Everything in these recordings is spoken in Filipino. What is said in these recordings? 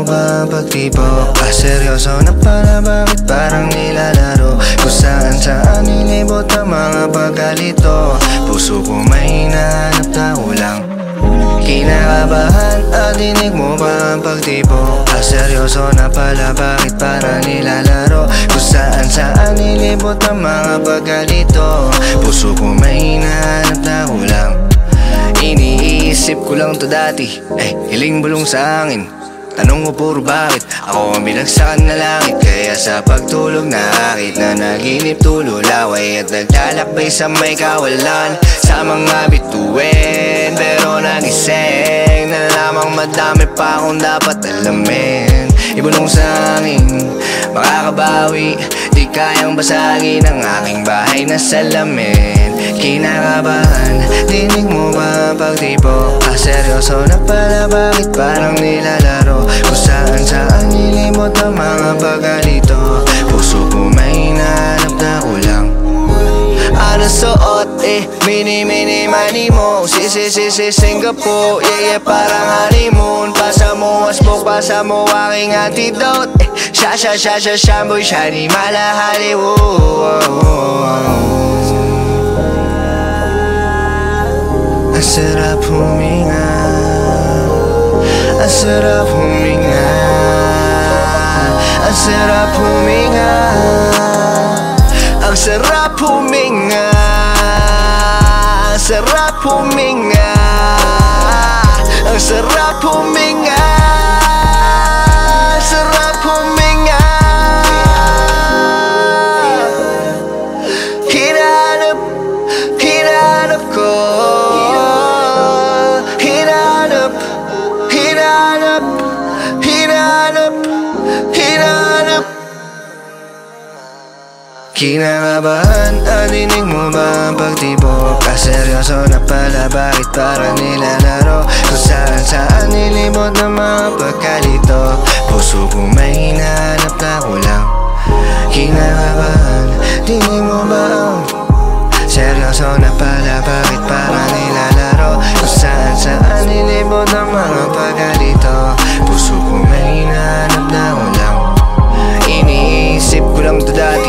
mo ba ang pagtibok? Seryoso na pala, bakit parang nilalaro? Kung saan nilibot ang mga pagkalito. Puso ko may hinahanap na ulang. Kinakabahan at dinig mo ba ang pagtibok? Seryoso na pala, bakit parang nilalaro? Kung saan nilibot ang mga pagkalito. Puso ko may hinahanap na ulang. Iniisip ko lang to dati, hiling bulong sa hangin. Tanong ko puro bakit, ako ang binagsakan na langit. Kaya sa pagtulog na akit na naginip tululaway at naglalakbay sa may kawalan. Sa mga bituin, pero nagising na lamang madami pa akong dapat alamin. Ibulong sa hangin, makakabawi, di kayang basagin ang aking bahay na salamin. Kinakabahan, dinig mo ba ang pagtibok? Seryoso na pala, bakit parang nilalaro? Kung saan nilimot ang mga pagkalito. Puso ko may hinahanap na kulang. Ano suot mini money mo. Singapore, parang honeymoon. Pasa mo asbok, pasa mo aking antidote. Shamboy, shiny, mala Hollywood. Ang sarap huminga, ang sarap huminga, ang sarap huminga, ang sarap huminga, ang sarap huminga, ang sarap huminga, ang sarap huminga. Hinahanap ko, Hinanap. Kinakabahan, dinig mo ba ang pagtibok? Seryoso na pala, bakit parang nilalaro? Kung saan nilibot ng mga pagkalito. Puso ko may hinahanap na kulang. Kinakabahan, dinig mo ba ang seryoso na pala, bakit parang nilalaro? Kung saan nilibot ng mga pagkalito. Puso ko may hinahanap na ulang. Iniisip ko lang to dati,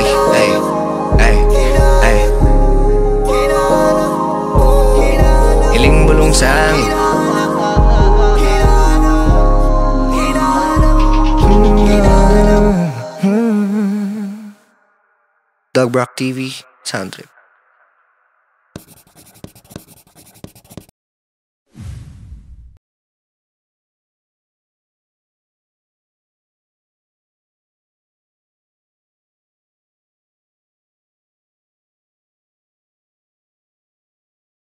hiling bulong sa hangin. Dogbrock TV Sound Trip.